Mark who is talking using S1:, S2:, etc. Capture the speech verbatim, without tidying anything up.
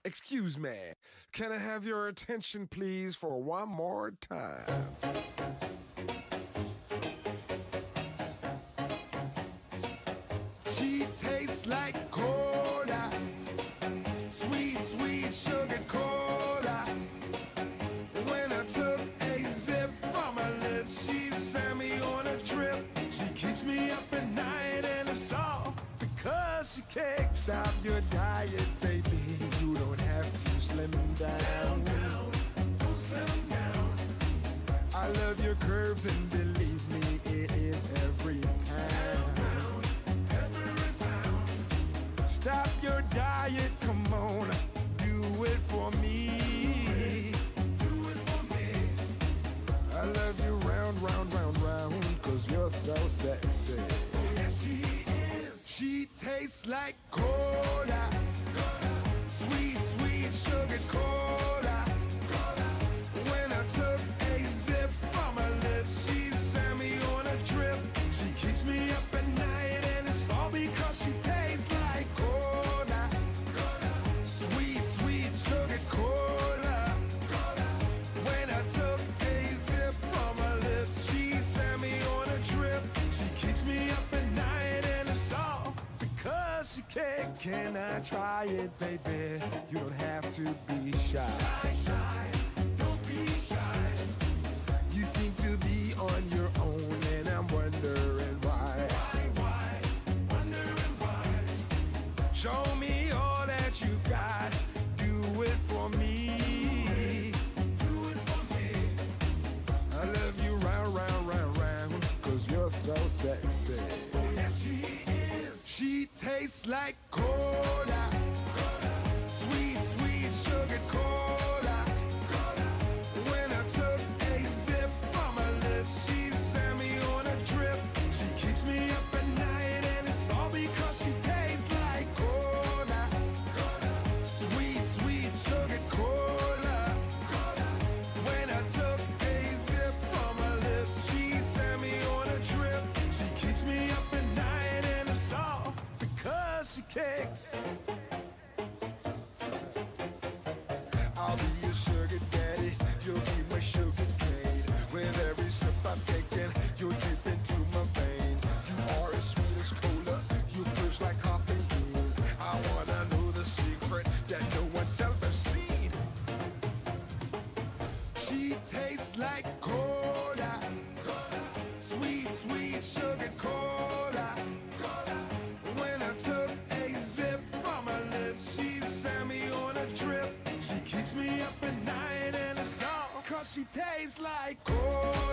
S1: Excuse me, can I have your attention please for one more time? She tastes like cola, sweet, sweet sugar cola. When I took a sip from her lips, she sent me on a trip. She keeps me up at night and it's all because she can't stop your diet, baby. You don't have to slim down. Down, down, don't slim down. I love your curves and believe me, it is every pound. Pound, every pound. Stop your diet, come on, do it for me. Do it for me. I love you round, round, round, round, cause you're so sexy. Yes, she is. She tastes like cola, cola. Sweet, sweet sugar cola, cola. When I took a sip from her lips, she sent me on a trip. She keeps me up at night and it's all because she tastes like cola, cola. Sweet, sweet sugar cola, cola. When I took a sip from her lips, she sent me on a trip. She keeps me up at night and it's all because she kicks. Can I try it, baby? You don't have to be shy. Shy, shy, don't be shy. You seem to be on your own and I'm wondering why. Why, why, wondering why. Show me all that you've got. Do it for me. Do it for me. I love you round, round, round, round, cause you're so sexy. Yes, she is. She tastes like cola, cola. Sweet, sweet sugar cola, cola. When I took a sip from her lips, she sent me on a trip. She keeps me up at night and it's all because she tastes like cola, cola. Sweet, sweet sugar cola, cola. When I took a sip from her lips, she sent me on a trip. She keeps me up at night and it's all because she kicks. I'll be your sugar daddy, you'll be my sugar cane. With every sip I'm taking, you'll dip into my vein. You are as sweet as cola, you push like caffeine. I wanna know the secret that no one's ever seen. She tastes like cola, cola. Sweet, sweet sugar cola, cola. When I took a sip from her lips, she sent me on a trip. She keeps me up at night and it's all cause she tastes like cola.